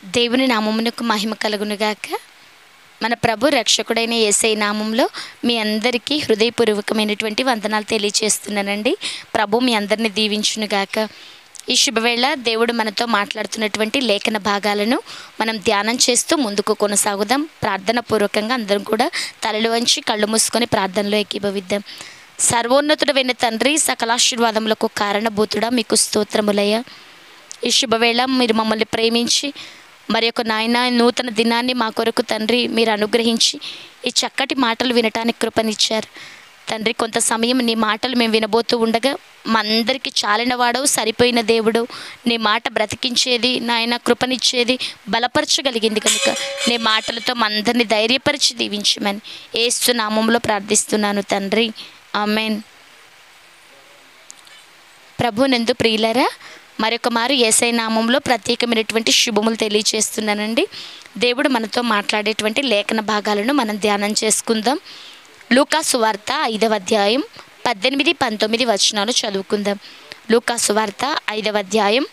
దేవుని నామమునకు మహిమ కలుగునుగాక. మన ప్రభు రక్షకుడైన యేసయ్య నామంలో మీ అందరికీ హృదయపూర్వకమైనటువంటి వందనాలు తెలియజేస్తున్నానండి. ప్రభు మీ అందరిని దీవించునుగాక. ఈ శుభవేళ దేవుడు మనతో మాట్లాడుతున్నటువంటి లేఖన భాగాలను మనం ధ్యానం చేస్తూ ముందుకు కొనసాగుదాం. ప్రార్థన పూర్వకంగా అందరం కూడా తలలు వంచి కళ్ళు మూసుకొని ప్రార్థనలో ఏకీభవిద్దాం. సర్వోన్నతుడైన తండ్రి, సకలాశీర్వాదములకు కారణభూతుడా, మీకు స్తోత్రములయ్యా. ఈ శుభవేళ మీరు మమ్మల్ని ప్రేమించి మరి యొక్క నాయన నూతన దినాన్ని మా కొరకు తండ్రి మీరు అనుగ్రహించి ఈ చక్కటి మాటలు వినటానికి కృపనిచ్చారు తండ్రి. కొంత సమయం నీ మాటలు మేము వినబోతూ ఉండగా మా అందరికీ చాలిన వాడవు, సరిపోయిన దేవుడు, నీ మాట బ్రతికించేది నాయన, కృపనిచ్చేది, బలపరచగలిగింది కనుక నీ మాటలతో మా అందరినీ ధైర్యపరిచి దీవించమని యేసు నామంలో ప్రార్థిస్తున్నాను తండ్రి, ఆమేన్. ప్రభునందు ప్రియులారా, మరొక మారు యేసయ్య నామంలో ప్రత్యేకమైనటువంటి శుభములు తెలియజేస్తున్నానండి. దేవుడు మనతో మాట్లాడేటువంటి లేఖన భాగాలను మనం ధ్యానం చేసుకుందాం. లూకా సువార్త 5వ అధ్యాయం 18-19 వచనాలు చదువుకుందాం. లూకా సువార్త 5వ అధ్యాయం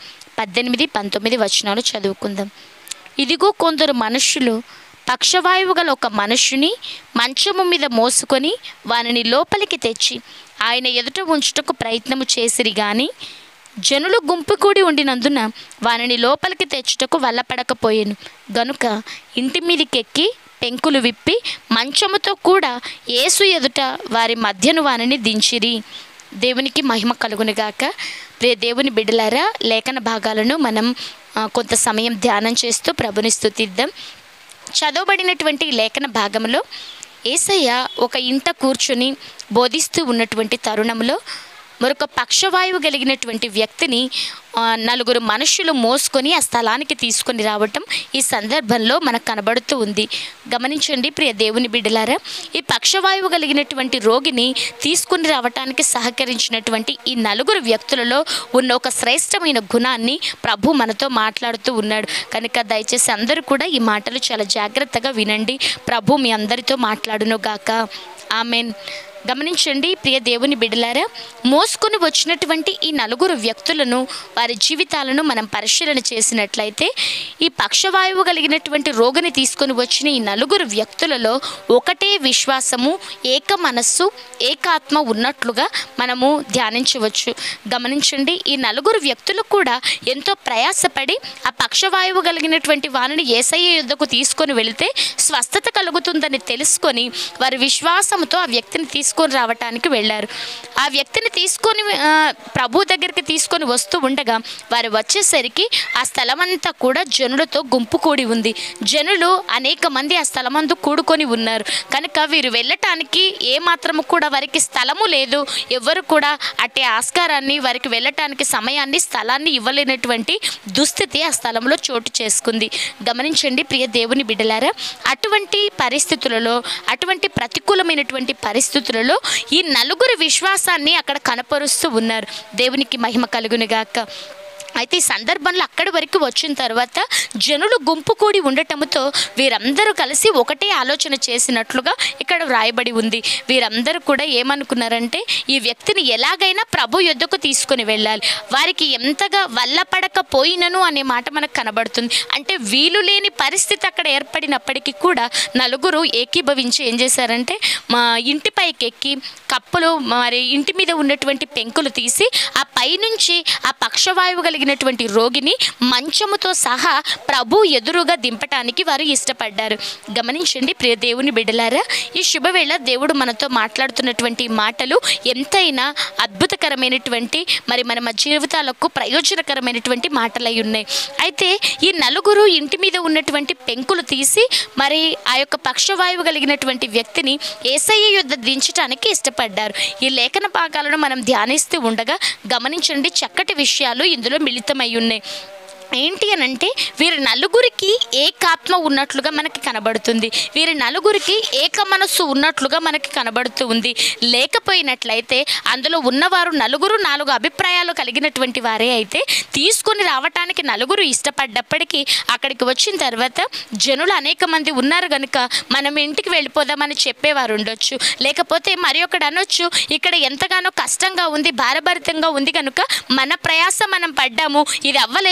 18-19 వచనాలు చదువుకుందాం. ఇదిగో కొందరు మనుషులు పక్షవాయువు గల ఒక మనుషుని మంచము మీద మోసుకొని వానిని లోపలికి తెచ్చి ఆయన ఎదుట ఉంచుటకు ప్రయత్నము చేసిరి గాని జనులు గుంపు కూడి ఉండినందున వానిని లోపలికి తెచ్చుటకు వల్లపడకపోయాను గనుక ఇంటి మీదకెక్కి పెంకులు విప్పి మంచముతో కూడా యేసు ఎదుట వారి మధ్యను వానిని దించిరి. దేవునికి మహిమ కలుగునుగాక. ప్రియ దేవుని బిడ్డలారా, లేఖన భాగాలను మనం కొంత సమయం ధ్యానం చేస్తూ ప్రభుని స్తుతిద్దాం. చదవబడినటువంటి లేఖన భాగంలో యేసయ్య ఒక ఇంట కూర్చొని బోధిస్తూ ఉన్నటువంటి తరుణంలో మరొక పక్షవాయువు కలిగినటువంటి వ్యక్తిని నలుగురు మనుషులు మోసుకొని ఆ స్థలానికి తీసుకొని రావటం ఈ సందర్భంలో మనకు కనబడుతూ ఉంది. గమనించండి ప్రియ దేవుని బిడ్డలారా, ఈ పక్షవాయువు కలిగినటువంటి రోగిని తీసుకుని రావటానికి సహకరించినటువంటి ఈ నలుగురు వ్యక్తులలో ఉన్న ఒక శ్రేష్టమైన గుణాన్ని ప్రభు మనతో మాట్లాడుతూ ఉన్నాడు కనుక దయచేసి అందరూ కూడా ఈ మాటలు చాలా జాగ్రత్తగా వినండి. ప్రభు మీ అందరితో మాట్లాడునుగాక. ఆమెన్. గమనించండి ప్రియ దేవుని బిడ్డలారా, మోసుకొని వచ్చినటువంటి ఈ నలుగురు వ్యక్తులను, వారి జీవితాలను మనం పరిశీలన చేసినట్లయితే ఈ పక్షవాయువు కలిగినటువంటి రోగిని తీసుకొని వచ్చిన ఈ నలుగురు వ్యక్తులలో ఒకటే విశ్వాసము, ఏక మనస్సు, ఏకాత్మ ఉన్నట్లుగా మనము ధ్యానించవచ్చు. గమనించండి, ఈ నలుగురు వ్యక్తులు కూడా ఎంతో ప్రయాసపడి ఆ పక్షవాయువు కలిగినటువంటి వారిని యేసయ్య యుద్ధకు తీసుకొని వెళితే స్వస్థత కలుగుతుందని తెలుసుకొని వారి విశ్వాసంతో ఆ వ్యక్తిని తీసుకొని రావటానికి వెళ్ళారు. ఆ వ్యక్తిని తీసుకొని ప్రభు దగ్గరికి తీసుకొని వస్తూ ఉండగా వారు వచ్చేసరికి ఆ స్థలమంతా కూడా జనులతో గుంపు కూడి ఉంది. జనులు అనేక మంది ఆ స్థలమందు కూడుకొని ఉన్నారు కనుక వీరు వెళ్ళటానికి ఏమాత్రము కూడా వారికి స్థలము లేదు. ఎవరు కూడా అట్టే ఆస్కారాన్ని, వారికి వెళ్ళటానికి సమయాన్ని, స్థలాన్ని ఇవ్వలేనటువంటి దుస్థితి ఆ స్థలంలో చోటు చేసుకుంది. గమనించండి ప్రియ దేవుని బిడ్డలారా, అటువంటి పరిస్థితులలో, అటువంటి ప్రతికూలమైనటువంటి పరిస్థితులలో ఈ నలుగురు విశ్వాసాన్ని అక్కడ కనపరుస్తూ ఉన్నారు. దేవునికి మహిమ కలుగునుగాక. అయితే ఈ సందర్భంలో అక్కడి వరకు వచ్చిన తర్వాత జనులు గుంపు కూడి ఉండటంతో వీరందరూ కలిసి ఒకటే ఆలోచన చేసినట్లుగా ఇక్కడ వ్రాయబడి ఉంది. వీరందరూ కూడా ఏమనుకున్నారంటే ఈ వ్యక్తిని ఎలాగైనా ప్రభు యొద్దకు తీసుకొని వెళ్ళాలి. వారికి ఎంతగా వల్లపడకపోయినను అనే మాట మనకు కనబడుతుంది. అంటే వీలు లేని పరిస్థితి అక్కడ ఏర్పడినప్పటికీ కూడా నలుగురు ఏకీభవించి ఏం చేశారంటే మా ఇంటిపైకి ఎక్కి కప్పులు, మరి ఇంటి మీద ఉన్నటువంటి పెంకులు తీసి ఆ పైనుంచి ఆ పక్షవాయువు కలిగినటువంటి రోగిని మంచముతో సహా ప్రభు ఎదురుగా దింపటానికి వారు ఇష్టపడ్డారు. గమనించండి ప్రియ దేవుని బిడ్డలారా, ఈ శుభవేళ దేవుడు మనతో మాట్లాడుతున్నటువంటి మాటలు ఎంతైనా అద్భుతకరమైనటువంటి, మరి మన జీవితాలకు ప్రయోజనకరమైనటువంటి మాటలై ఉన్నాయి. అయితే ఈ నలుగురు ఇంటి మీద ఉన్నటువంటి పెంకులు తీసి మరి ఆ యొక్క పక్షవాయువు కలిగినటువంటి వ్యక్తిని యేసయ్య యొద్ద దించటానికి ఇష్టపడ్డారు. ఈ లేఖన భాగాలను మనం ధ్యానిస్తూ ఉండగా గమనించండి చక్కటి విషయాలు ఇందులో మిళితమై ఉన్నాయి. ఏంటి అని అంటే వీరి నలుగురికి ఏకాత్మ ఉన్నట్లుగా మనకి కనబడుతుంది. వీరి నలుగురికి ఏక మనస్సు ఉన్నట్లుగా మనకి కనబడుతూ ఉంది. లేకపోయినట్లయితే అందులో ఉన్నవారు నలుగురు నాలుగు అభిప్రాయాలు కలిగినటువంటి వారే అయితే తీసుకొని రావటానికి నలుగురు ఇష్టపడ్డప్పటికీ అక్కడికి వచ్చిన తర్వాత జనులు అనేక మంది ఉన్నారు కనుక మనం ఇంటికి వెళ్ళిపోదామని చెప్పేవారు ఉండొచ్చు. లేకపోతే మరి ఒకటి అనొచ్చు, ఇక్కడ ఎంతగానో కష్టంగా ఉంది, భారభరితంగా ఉంది కనుక మన ప్రయాస మనం పడ్డాము, ఇది అవ్వలేదు, వెళ్ళిపో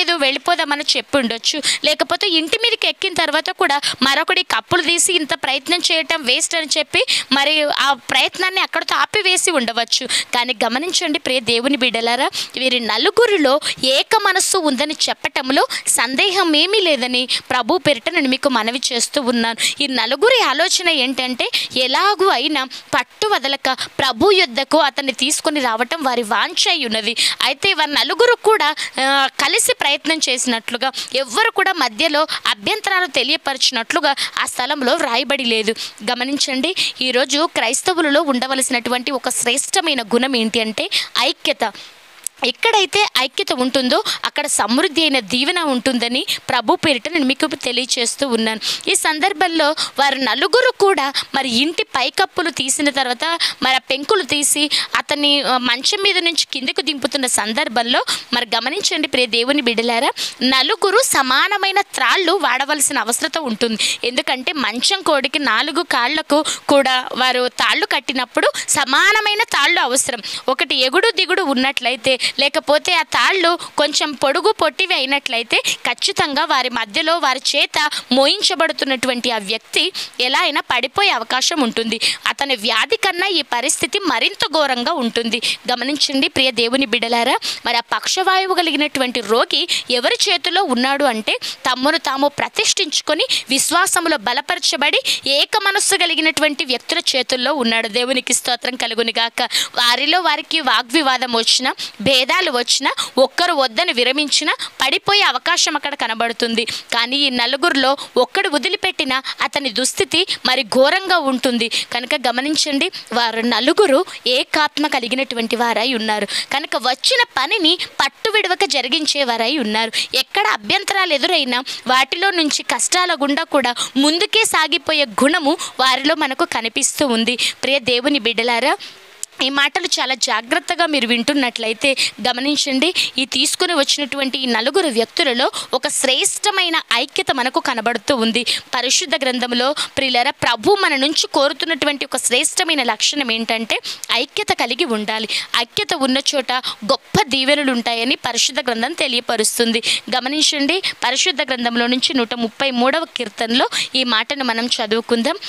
వెళ్ళిపోదామని చెప్పి ఉండొచ్చు. లేకపోతే ఇంటి మీదకి ఎక్కిన తర్వాత కూడా మరొకటి కప్పులు తీసి ఇంత ప్రయత్నం చేయటం వేస్ట్ అని చెప్పి మరి ఆ ప్రయత్నాన్ని అక్కడితో ఆపివేసి ఉండవచ్చు. కానీ గమనించండి ప్రియ దేవుని బిడ్డలారా, వీరి నలుగురిలో ఏక మనస్సు ఉందని చెప్పటంలో సందేహం ఏమీ లేదని ప్రభు పేరిట నేను మీకు మనవి చేస్తూ ఉన్నాను. ఈ నలుగురి ఆలోచన ఏంటంటే ఎలాగూ అయినా పట్టు వదలక ప్రభు యొద్దకు అతన్ని తీసుకొని రావటం వారి వాంఛ ఉన్నది. అయితే వారి నలుగురు కూడా కలిసి ప్రయత్నం చేసినట్లుగా ఎవ్వరు కూడా మధ్యలో అభ్యంతరాలు తెలియపరిచినట్లుగా ఆ స్థలంలో వ్రాయబడి లేదు. గమనించండి, ఈరోజు క్రైస్తవులలో ఉండవలసినటువంటి ఒక శ్రేష్టమైన గుణం ఏంటి అంటే ఐక్యత. ఎక్కడైతే ఐక్యత ఉంటుందో అక్కడ సమృద్ధి అయిన దీవెన ఉంటుందని ప్రభు పేరిట నేను మీకు తెలియచేస్తూ ఉన్నాను. ఈ సందర్భంలో వారు నలుగురు కూడా మరి ఇంటి పైకప్పులు తీసిన తర్వాత మరి పెంకులు తీసి అతన్ని మంచం మీద నుంచి కిందకు దింపుతున్న సందర్భంలో మరి గమనించండి ప్రియ దేవుని బిడ్డలారా, నలుగురు సమానమైన త్రాళ్ళు వాడవలసిన అవసరం ఉంటుంది. ఎందుకంటే మంచం కోడికి 4 కాళ్లకు కూడా వారు తాళ్ళు కట్టినప్పుడు సమానమైన తాళ్ళు అవసరం. ఒకటి ఎగుడు దిగుడు ఉన్నట్లయితే, లేకపోతే ఆ తాళ్ళు కొంచెం పొడుగు పొట్టివి అయినట్లయితే ఖచ్చితంగా వారి మధ్యలో వారి చేత మోయించబడుతున్నటువంటి ఆ వ్యక్తి ఎలా అయినా పడిపోయే అవకాశం ఉంటుంది. అతని వ్యాధి కన్నా ఈ పరిస్థితి మరింత ఘోరంగా ఉంటుంది. గమనించండి ప్రియ దేవుని బిడ్డలారా, మరి ఆ పక్షవాయువు కలిగినటువంటి రోగి ఎవరి చేతిలో ఉన్నాడు అంటే తమ్మును తాము ప్రతిష్ఠించుకొని విశ్వాసములో బలపరచబడి ఏక మనస్సు కలిగినటువంటి వ్యక్తుల చేతుల్లో ఉన్నాడు. దేవునికి స్తోత్రం కలుగును గాక. వారికి వాగ్వివాదం వచ్చినా, భేదాలు వచ్చినా, ఒక్కరు వద్దని విరమించినా పడిపోయే అవకాశం అక్కడ కనబడుతుంది. కానీ ఈ నలుగురిలో ఒక్కడు వదిలిపెట్టిన అతని దుస్థితి మరి ఘోరంగా ఉంటుంది. కనుక గమనించండి, వారు నలుగురు ఏకాత్మ కలిగినటువంటి వారై ఉన్నారు. కనుక వచ్చిన పనిని పట్టు విడవక జరిగించేవారై ఉన్నారు. ఎక్కడ అభ్యంతరాలు ఎదురైనా వాటిలో నుంచి కష్టాల గుండా కూడా ముందుకే సాగిపోయే గుణము వారిలో మనకు కనిపిస్తూ ఉంది. ప్రియ దేవుని బిడ్డలారా, ఈ మాటలు చాలా జాగ్రత్తగా మీరు వింటున్నట్లయితే గమనించండి, ఈ తీసుకుని వచ్చినటువంటి ఈ నలుగురు వ్యక్తులలో ఒక శ్రేష్టమైన ఐక్యత మనకు కనబడుతూ ఉంది. పరిశుద్ధ గ్రంథంలో ప్రియులారా, ప్రభు మన నుంచి కోరుతున్నటువంటి ఒక శ్రేష్టమైన లక్షణం ఏంటంటే ఐక్యత కలిగి ఉండాలి. ఐక్యత ఉన్న చోట గొప్ప దీవెనలు ఉంటాయని పరిశుద్ధ గ్రంథం తెలియపరుస్తుంది. గమనించండి, పరిశుద్ధ గ్రంథంలో నుంచి 133వ కీర్తనలో ఈ మాటను మనం చదువుకుందాం.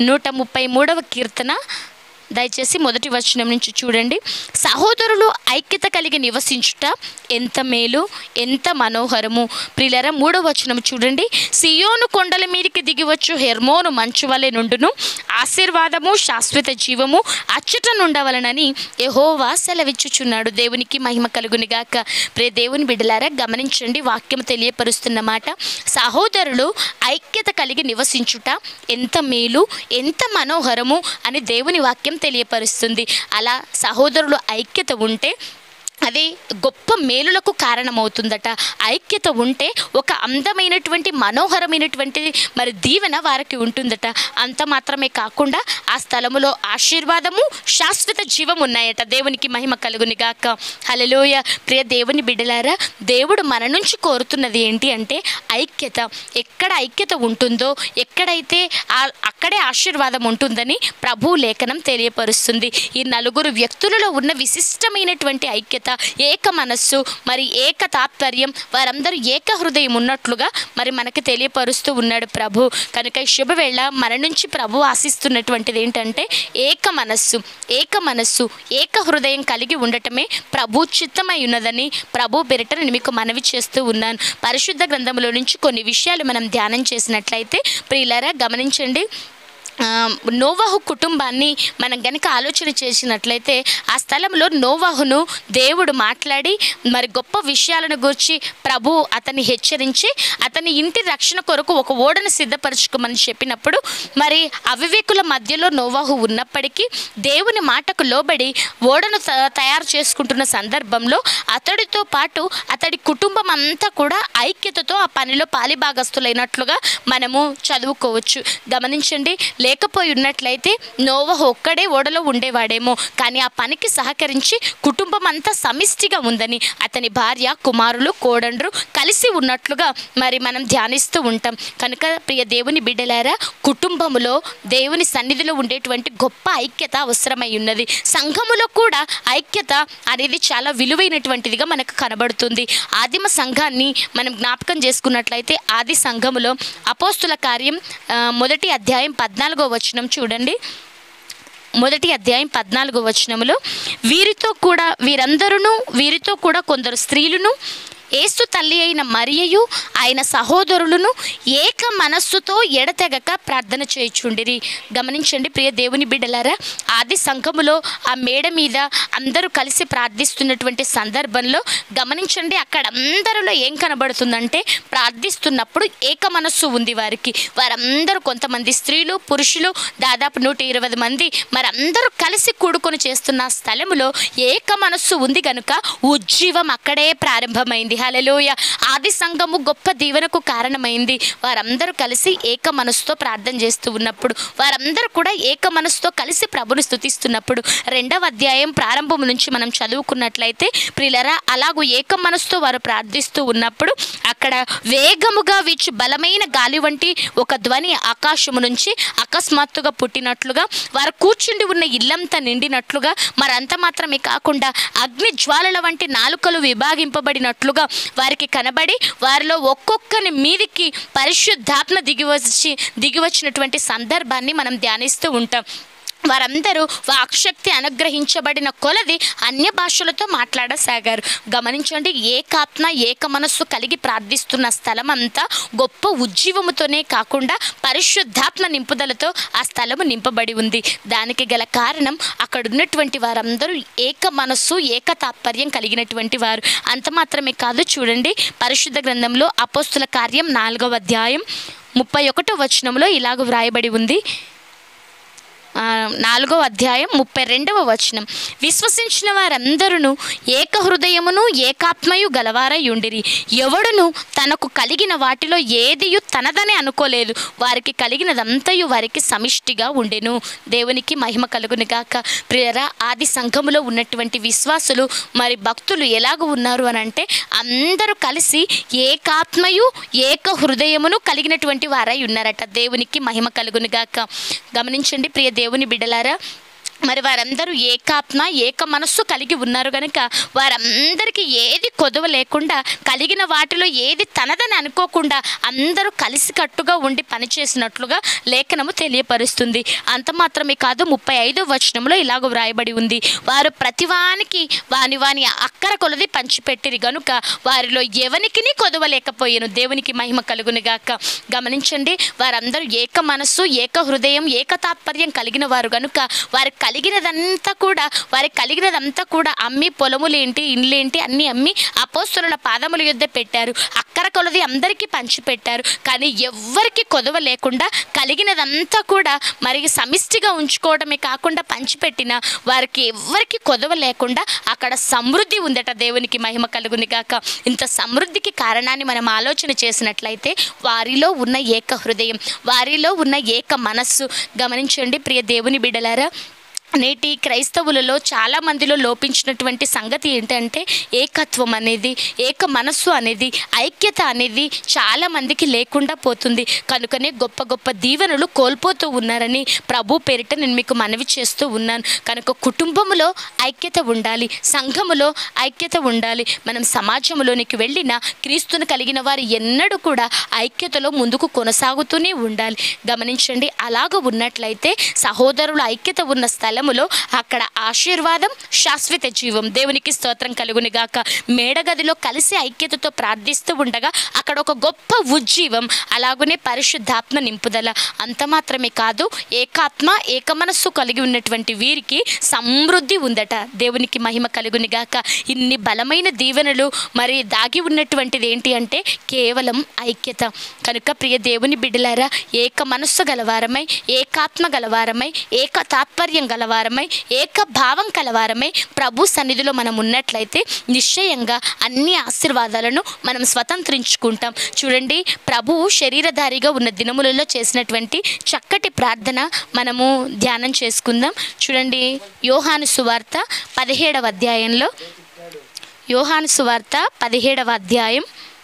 133వ కీర్తన దయచేసి 1వ వచనం నుంచి చూడండి. సహోదరులు ఐక్యత కలిగి నివసించుట ఎంత మేలు, ఎంత మనోహరము. ప్రియులారా, 3వ వచనం చూడండి. సియోను కొండల మీదకి దిగివచ్చు హెర్మోను మంచు వలె నుండును, ఆశీర్వాదము శాశ్వత జీవము అచ్చట నుండవలనని యెహోవా సెలవిచ్చుచున్నాడు. దేవునికి మహిమ కలుగును గాక. ప్రియ దేవుని బిడ్డలారా, గమనించండి, వాక్యం తెలియపరుస్తున్న మాట, సహోదరులు ఐక్యత కలిగి నివసించుట ఎంత మేలు, ఎంత మనోహరము అని దేవుని వాక్యం తెలియపరుస్తుంది. అలా సహోదరులు ఐక్యత ఉంటే అది గొప్ప మేలులకు కారణమవుతుందట. ఐక్యత ఉంటే ఒక అందమైనటువంటి మనోహరమైనటువంటి మరి దీవెన వారికి ఉంటుందట. అంత మాత్రమే కాకుండా ఆ స్థలములో ఆశీర్వాదము శాశ్వత జీవం ఉన్నాయట. దేవునికి మహిమ కలుగును గాక. హల్లెలూయా. ప్రియ దేవుని బిడ్డలారా, దేవుడు మన నుంచి కోరుతున్నది ఏంటి అంటే ఐక్యత. ఎక్కడ ఐక్యత ఉంటుందో ఎక్కడైతే అక్కడే ఆశీర్వాదం ఉంటుందని ప్రభు లేఖనం తెలియపరుస్తుంది. ఈ నలుగురు వ్యక్తులలో ఉన్న విశిష్టమైనటువంటి ఐక్యత, ఏక మనస్సు, మరి ఏక తాత్పర్యం, వారందరూ ఏక హృదయం ఉన్నట్లుగా మరి మనకి తెలియపరుస్తూ ఉన్నాడు ప్రభు. కనుక ఈ శుభవేళ మన నుంచి ప్రభు ఆశిస్తున్నటువంటిది ఏంటంటే ఏక మనస్సు, ఏక హృదయం కలిగి ఉండటమే ప్రభు చిత్తమై ఉన్నదని ప్రభు పేరిట నేను మీకు మనవి చేస్తూ ఉన్నాను. పరిశుద్ధ గ్రంథంలో నుంచి కొన్ని విషయాలు మనం ధ్యానం చేసినట్లయితే ప్రియులారా, గమనించండి, నోవాహు కుటుంబాన్ని మనం గనక ఆలోచన చేసినట్లయితే ఆ స్థలంలో నోవాహును దేవుడు మాట్లాడి మరి గొప్ప విషయాలను గురించి ప్రభు అతన్ని హెచ్చరించి అతని ఇంటి రక్షణ కొరకు ఒక ఓడను సిద్ధపరచుకోమని చెప్పినప్పుడు మరి అవివేకుల మధ్యలో నోవాహు ఉన్నప్పటికీ దేవుని మాటకు లోబడి ఓడను తయారు చేసుకుంటున్న సందర్భంలో అతడితో పాటు అతడి కుటుంబం అంతా కూడా ఐక్యతతో ఆ పనిలో పాలిభాగస్తులైనట్లుగా మనము చదువుకోవచ్చు. గమనించండి, లేకపోయి ఉన్నట్లయితే నోవహు ఒక్కడే ఓడలో ఉండేవాడేమో. కానీ ఆ పనికి సహకరించి కుటుంబం అంతా సమిష్టిగా ఉందని, అతని భార్య, కుమారులు, కోడండ్రు కలిసి ఉన్నట్లుగా మరి మనం ధ్యానిస్తూ ఉంటాం. కనుక ప్రియ దేవుని బిడ్డలారా, కుటుంబములో దేవుని సన్నిధిలో ఉండేటువంటి గొప్ప ఐక్యత అవసరమై ఉన్నది. సంఘములో కూడా ఐక్యత అనేది చాలా విలువైనటువంటిదిగా మనకు కనబడుతుంది. ఆదిమ సంఘాన్ని మనం జ్ఞాపకం చేసుకున్నట్లయితే ఆది సంఘములో అపోస్తుల కార్యం 1వ అధ్యాయం 14వ వచనం చూడండి. 1వ అధ్యాయం 14వ వచనములో వీరితో కూడా కొందరు స్త్రీలను, యేసు తల్లి అయిన మరియయు ఆయన సహోదరులను ఏక మనస్సుతో ఎడతెగక ప్రార్థన చేయుచుండిరి. గమనించండి ప్రియ దేవుని బిడ్డలారా, ఆది సంఘములో ఆ మేడ మీద అందరూ కలిసి ప్రార్థిస్తున్నటువంటి సందర్భంలో గమనించండి, అక్కడ అందరిలో ఏం కనబడుతుందంటే ప్రార్థిస్తున్నప్పుడు ఏక మనస్సు ఉంది వారికి. వారందరూ కొంతమంది స్త్రీలు, పురుషులు, దాదాపు 120 మంది మరి అందరూ కలిసి కూడుకొని చేస్తున్న స్థలములో ఏక మనస్సు ఉంది కనుక ఉజ్జీవం అక్కడే ప్రారంభమైంది. హల్లెలూయా. ఆది సంఘము గొప్ప దీవెనకు కారణమైంది. వారందరూ కలిసి ఏక మనసుతో ప్రార్థన చేస్తూ ఉన్నప్పుడు, వారందరూ కూడా ఏక మనసుతో కలిసి ప్రభుని స్తుతిస్తున్నప్పుడు 2వ అధ్యాయం ప్రారంభం నుంచి మనం చదువుకున్నట్లయితే ప్రియులారా, అలాగూ ఏక మనసుతో వారు ప్రార్థిస్తూ ఉన్నప్పుడు అక్కడ వేగముగా వీచు బలమైన గాలి వంటి ఒక ధ్వని ఆకాశము నుంచి అకస్మాత్తుగా పుట్టినట్లుగా, వారు కూర్చుండి ఉన్న ఇల్లంతా నిండినట్లుగా, మరంత మాత్రమే కాకుండా అగ్ని జ్వాలల వంటి నాలుకలు విభాగింపబడినట్లుగా వారికి కనబడి, వారిలో ఒక్కొక్కని మీదికి పరిశుద్ధాత్మ దిగివచ్చినటువంటి సందర్భాన్ని మనం ధ్యానిస్తూ ఉంటాం. వారందరూ వాక్శక్తి అనుగ్రహించబడిన కొలది అన్య భాషలతో మాట్లాడసాగారు. గమనించండి, ఏకాత్మ ఏక మనస్సు కలిగి ప్రార్థిస్తున్న స్థలం అంతా గొప్ప ఉజ్జీవముతోనే కాకుండా పరిశుద్ధాత్మ నింపుదలతో ఆ స్థలము నింపబడి ఉంది. దానికి గల కారణం అక్కడ ఉన్నటువంటి వారందరూ ఏక మనస్సు ఏక తాత్పర్యం కలిగినటువంటి వారు. అంత మాత్రమే కాదు, చూడండి పరిశుద్ధ గ్రంథంలో అపోస్తుల కార్యం 4వ అధ్యాయం 31వ వచనంలో ఇలాగ వ్రాయబడి ఉంది. 4వ అధ్యాయం 32వ వచనం, విశ్వసించిన వారందరూ ఏక హృదయమును ఏకాత్మయు గలవారై ఉండిరి. ఎవడును తనకు కలిగిన వాటిలో ఏదియు తనదని అనుకోలేదు. వారికి కలిగినదంతయు వారికి సమిష్టిగా ఉండెను. దేవునికి మహిమ కలుగును గాక. ప్రియరా, ఆది సంఘములో ఉన్నటువంటి విశ్వాసులు మరి భక్తులు ఎలాగ ఉన్నారు అని అంటే, అందరూ కలిసి ఏకాత్మయు ఏక హృదయమును కలిగినటువంటి వారై ఉన్నారట. దేవునికి మహిమ కలుగును గాక. గమనించండి ప్రియ దేవుని బిడ్డలారా, మరి వారందరూ ఏకాత్మ ఏక మనస్సు కలిగి ఉన్నారు కనుక వారందరికీ ఏది కొదవ లేకుండా, కలిగిన వాటిలో ఏది తనదని అనుకోకుండా అందరూ కలిసికట్టుగా ఉండి పనిచేసినట్లుగా లేఖనము తెలియపరుస్తుంది. అంత మాత్రమే కాదు, 35వ వచనంలో ఇలాగ వ్రాయబడి ఉంది, వారు ప్రతివానికి వాని అక్కర కొలది పంచిపెట్టిరి గనుక వారిలో ఎవనికి కొదవ లేకపోయాను. దేవునికి మహిమ కలుగును గాక. గమనించండి, వారందరూ ఏక మనస్సు ఏక హృదయం ఏక తాత్పర్యం కలిగిన వారు గనుక వారికి కలిగినదంతా కూడా అమ్మి, పొలములేంటి ఇండ్లేంటి అన్నీ అమ్మి అపోస్తలుల పాదముల యొద్ద పెట్టారు. అక్కర కొలది అందరికీ పంచిపెట్టారు. కానీ ఎవ్వరికి కొదవ లేకుండా కలిగినదంతా కూడా మరి సమిష్టిగా ఉంచుకోవడమే కాకుండా పంచిపెట్టిన వారికి ఎవ్వరికి కొదవ లేకుండా అక్కడ సమృద్ధి ఉందట. దేవునికి మహిమ కలుగును గాక. ఇంత సమృద్ధికి కారణాన్ని మనం ఆలోచన చేసినట్లయితే వారిలో ఉన్న ఏక హృదయం, వారిలో ఉన్న ఏక మనస్సు. గమనించండి ప్రియ దేవుని బిడ్డలారా, నేటి క్రైస్తవులలో చాలా మందిలో లోపించినటువంటి సంగతి ఏంటంటే ఏకత్వం అనేది, ఏక మనస్సు అనేది, ఐక్యత అనేది చాలా మందికి లేకుండా పోతుంది. కనుకనే గొప్ప గొప్ప దీవెనలు కోల్పోతూ ఉన్నారని ప్రభు పేరిట నేను మీకు మనవి చేస్తూ ఉన్నాను. కనుక కుటుంబములో ఐక్యత ఉండాలి, సంఘములో ఐక్యత ఉండాలి. మనం సమాజంలోనికి వెళ్ళిన క్రీస్తును కలిగిన వారు ఎన్నడూ కూడా ఐక్యతలో ముందుకు కొనసాగుతూనే ఉండాలి. గమనించండి, అలాగ ఉన్నట్లయితే సహోదరుల ఐక్యత ఉన్న స్థలములో అక్కడ ఆశీర్వాదం, శాశ్వత జీవం. దేవునికి స్తోత్రం కలుగును గాక. మేడగదిలో కలిసి ఐక్యతతో ప్రార్థిస్తూ ఉండగా అక్కడ ఒక గొప్ప ఉజ్జీవం, అలాగనే పరిశుద్ధాత్మ నింపుదల. అంత మాత్రమే కాదు, ఏకాత్మ ఏక మనస్సు కలిగి ఉన్నటువంటి వీరికి సమృద్ధి ఉందట. దేవునికి మహిమ కలుగును గాక. ఇన్ని బలమైన దీవెనలు మరి దాగి ఉన్నటువంటిది ఏంటి అంటే కేవలం ఐక్యత. కనుక ప్రియ దేవుని బిడ్డలారా, ఏక మనస్సు గలవారమై, ఏకాత్మ గలవారమై, ఏక తాత్పర్యం గలవారమై కలవారమై ఏకభావం కలవారమై ప్రభు సన్నిధిలో మనం ఉన్నట్లయితే నిశ్చయంగా అన్ని ఆశీర్వాదాలను మనం స్వతంత్రించుకుంటాం. చూడండి, ప్రభువు శరీరధారిగా ఉన్న దినములలో చేసినటువంటి చక్కటి ప్రార్థన మనము ధ్యానం చేసుకుందాం. చూడండి, యోహాను సువార్త 17వ అధ్యాయంలో, యోహాను సువార్త 17వ అధ్యాయం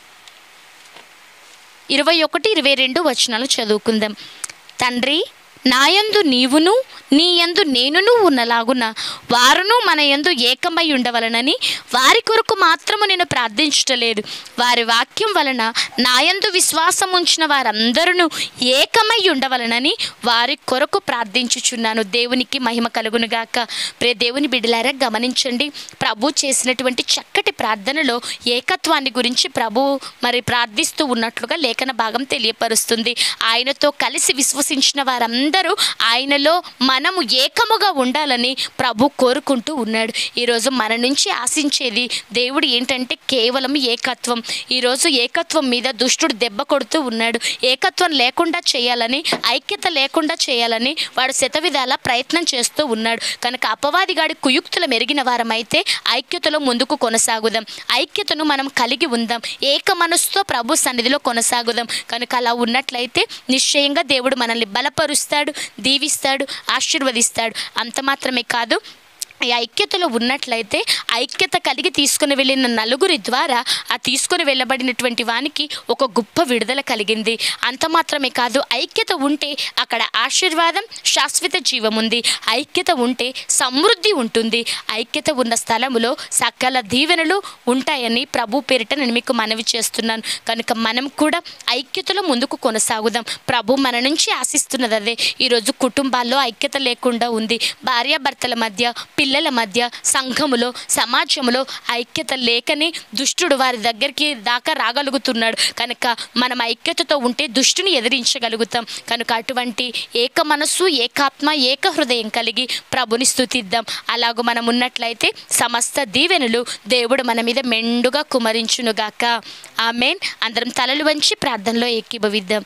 21-22 వచనాలు చదువుకుందాం. తండ్రి, నాయందు నీవును నీయందు నేనును ఉన్నలాగున వారును మన యందు ఏకమై ఉండవలనని వారి కొరకు మాత్రము నేను ప్రార్థించుటలేదు, వారి వాక్యం వలన నాయందు విశ్వాసం ఉంచిన వారందరూ ఏకమై ఉండవలనని వారి కొరకు ప్రార్థించుచున్నాను. దేవునికి మహిమ కలుగునుగాక. ప్రియ దేవుని బిడ్డలారా, గమనించండి, ప్రభు చేసినటువంటి చక్కటి ప్రార్థనలో ఏకత్వాన్ని గురించి ప్రభు ప్రార్థిస్తూ ఉన్నట్లుగా లేఖన భాగం తెలియపరుస్తుంది. ఆయనతో కలిసి విశ్వసించిన వారందరూ ఆయనలో మనము ఏకముగా ఉండాలని ప్రభు కోరుకుంటూ ఉన్నాడు. ఈరోజు మన నుంచి ఆశించేది దేవుడు ఏంటంటే కేవలం ఏకత్వం. ఈరోజు ఏకత్వం మీద దుష్టుడు దెబ్బ కొడుతూ ఉన్నాడు. ఏకత్వం లేకుండా చేయాలని, ఐక్యత లేకుండా చేయాలని వాడు శతవిధాల ప్రయత్నం చేస్తూ ఉన్నాడు. కనుక అపవాదిగాడి కుయుక్తులు మెరిగిన వారమైతే ఐక్యతలో ముందుకు కొనసాగుదాం. ఐక్యతను మనం కలిగి ఉందాం. ఏక మనసుతో ప్రభు సన్నిధిలో కొనసాగుదాం. కనుక అలా ఉన్నట్లయితే నిశ్చయంగా దేవుడు మనల్ని బలపరుస్తాడు, దీవిస్తాడు, ఆశీర్వదిస్తాడు. అంత మాత్రమే కాదు, ఈ ఐక్యతలో ఉన్నట్లయితే ఐక్యత కలిగి తీసుకుని వెళ్ళిన నలుగురి ద్వారా ఆ తీసుకుని వెళ్ళబడినటువంటి వానికి ఒక గొప్ప విడుదల కలిగింది. అంత మాత్రమే కాదు, ఐక్యత ఉంటే అక్కడ ఆశీర్వాదం, శాశ్వత జీవం ఉంది. ఐక్యత ఉంటే సమృద్ధి ఉంటుంది. ఐక్యత ఉన్న స్థలములో సకల దీవెనలు ఉంటాయని ప్రభు పేరిట నేను మీకు మనవి చేస్తున్నాను. కనుక మనం కూడా ఐక్యతలో ముందుకు కొనసాగుదాం. ప్రభు మన నుంచి ఆశిస్తున్నది అదే. ఈరోజు కుటుంబాల్లో ఐక్యత లేకుండా ఉంది. భార్యాభర్తల మధ్య, పిల్లల మధ్య, సంఘములో, సమాజంలో ఐక్యత లేకని దుష్టుడు వారి దగ్గరికి దాకా రాగలుగుతున్నాడు. కనుక మనం ఐక్యతతో ఉంటే దుష్టుని ఎదిరించగలుగుతాం. కనుక అటువంటి ఏక మనస్సు, ఏకాత్మ, ఏక హృదయం కలిగి ప్రభుని స్తుతిద్దాం. అలాగూ మనం ఉన్నట్లయితే సమస్త దీవెనలు దేవుడు మన మీద మెండుగా కుమరించునుగాక. ఆమేన్. అందరం తలలు వంచి ప్రార్థనలో ఏకీభవిద్దాం.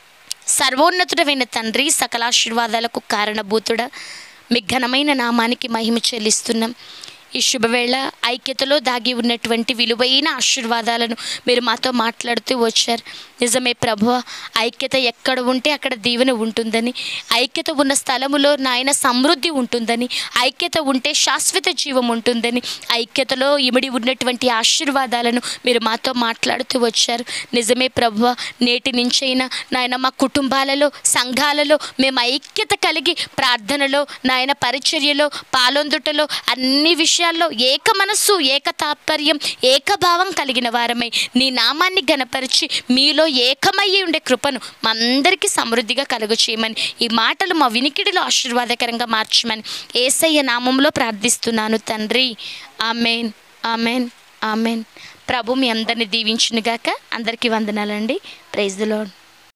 సర్వోన్నతుడైన తండ్రి, సకలాశీర్వాదాలకు కారణభూతుడా, మీ ఘనమైన నామానికి మహిమ చెల్లిస్తున్నాం. ఈ శుభవేళ ఐక్యతలో దాగి ఉన్నటువంటి విలువైన ఆశీర్వాదాలను మీరు మాతో మాట్లాడుతూ వచ్చారు. నిజమే ప్రభువా, ఐక్యత ఎక్కడ ఉంటే అక్కడ దీవెన ఉంటుందని, ఐక్యత ఉన్న స్థలములో నాయన సమృద్ధి ఉంటుందని, ఐక్యత ఉంటే శాశ్వత జీవం ఉంటుందని, ఐక్యతలో ఇమిడి ఉన్నటువంటి ఆశీర్వాదాలను మీరు మాతో మాట్లాడుతూ వచ్చారు. నిజమే ప్రభువా, నేటి నుంచైనా నాయన మా కుటుంబాలలో, సంఘాలలో మేము ఐక్యత కలిగి ప్రార్థనలో, నాయన పరిచర్యలో, పాలొందుటలో, అన్ని విషయాల్లో ఏక మనస్సు, ఏక తాత్పర్యం, ఏకభావం కలిగిన వారమై నీ నామాన్ని ఘనపరిచి మీలో ఏకమయ్యి ఉండే కృపను మా అందరికీ సమృద్ధిగా కలుగు చేయమని, ఈ మాటలు మా వినికిడిలో ఆశీర్వాదకరంగా మార్చమని యేసయ్య నామంలో ప్రార్థిస్తున్నాను తండ్రి. Amen, amen, amen. ప్రభు మీ అందరిని దీవించునుగాక. అందరికీ వందనాలండి. Praise the lord.